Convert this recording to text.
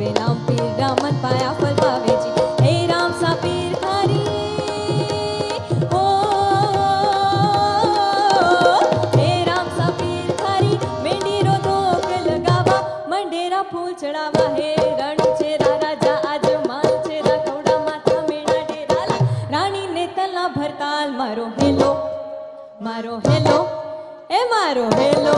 वे राम पीर रामन पाया फल पावे जी। हे राम सा पीर थारी ओ हे राम सा पीर थारी मेंढी रो धोक लगावा मंडेरा फूल चढ़ावा। हे रण छेरा राजा आज माल छेरा कौड़ा माथा मेणा डेराला रानी ने तला भरताल मारो हेलो ए मारो हेलो